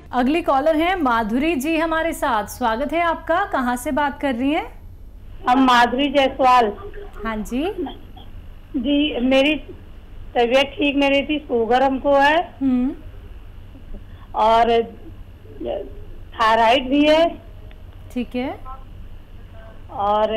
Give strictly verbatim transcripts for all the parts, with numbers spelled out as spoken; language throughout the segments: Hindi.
अगली कॉलर हैं माधुरी जी हमारे साथ। स्वागत है आपका। कहाँ से बात कर रही हैं? हम माधुरी जायसवाल। हाँ जी जी, मेरी तबीयत ठीक नहीं रही थी, शुगर हमको है हम्म और थायराइड भी है। ठीक है। और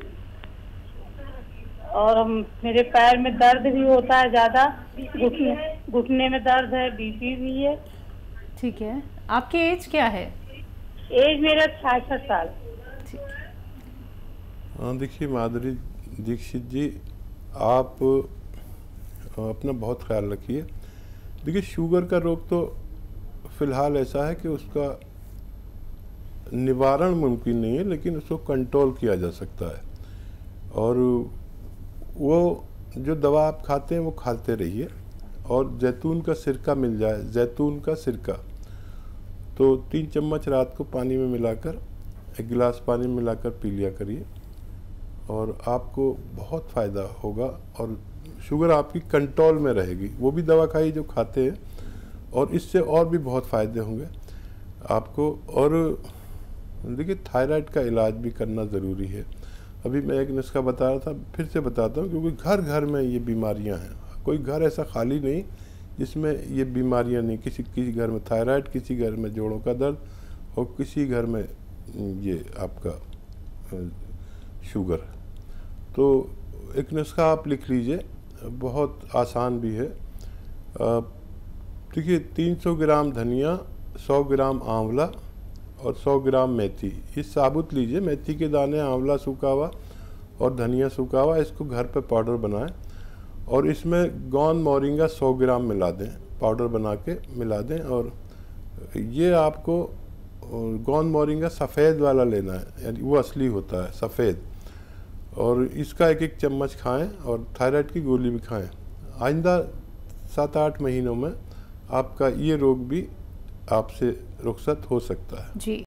और हम मेरे पैर में दर्द भी होता है ज्यादा, घुटने घुटने में दर्द है, बीपी भी है। ठीक है। आपकी एज क्या है? एज मेरा छियासठ साल। ठीक है। हाँ, देखिए माधुरी दीक्षित जी, आप अपना बहुत ख्याल रखिए। देखिए, शुगर का रोग तो फिलहाल ऐसा है कि उसका निवारण मुमकिन नहीं है, लेकिन उसको कंट्रोल किया जा सकता है। और वो जो दवा आप खाते हैं वो खाते रहिए। और जैतून का सिरका मिल जाए, जैतून का सिरका, तो तीन चम्मच रात को पानी में मिलाकर, एक गिलास पानी में मिलाकर पी लिया करिए और आपको बहुत फ़ायदा होगा और शुगर आपकी कंट्रोल में रहेगी। वो भी दवा खाई जो खाते हैं, और इससे और भी बहुत फ़ायदे होंगे आपको। और देखिए, थायराइड का इलाज भी करना ज़रूरी है। अभी मैं एक नुस्खा बता रहा था, फिर से बताता हूँ, क्योंकि घर घर में ये बीमारियाँ हैं। कोई घर ऐसा खाली नहीं जिसमें ये बीमारियाँ नहीं। किसी किसी घर में थायराइड, किसी घर में जोड़ों का दर्द, और किसी घर में ये आपका शुगर। तो एक नुस्खा आप लिख लीजिए, बहुत आसान भी है। देखिए, तीन सौ ग्राम धनिया, सौ ग्राम आंवला और सौ ग्राम मेथी, ये साबुत लीजिए। मेथी के दाने, आंवला सूखा हुआ और धनिया सूखा हुआ, इसको घर पे पाउडर बनाएं और इसमें गोंद मोरिंगा सौ ग्राम मिला दें, पाउडर बना के मिला दें। और ये आपको गोंद मोरिंगा सफ़ेद वाला लेना है, यानी वो असली होता है सफ़ेद। और इसका एक एक चम्मच खाएं और थायराइड की गोली भी खाएं। आइंदा सात आठ महीनों में आपका ये रोग भी आपसे रुखसत हो सकता है। जी।